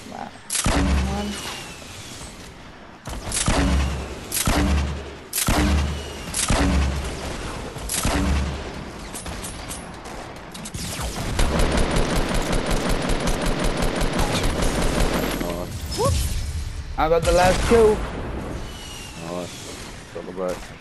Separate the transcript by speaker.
Speaker 1: One. I got the last kill.
Speaker 2: Nice. Got the back.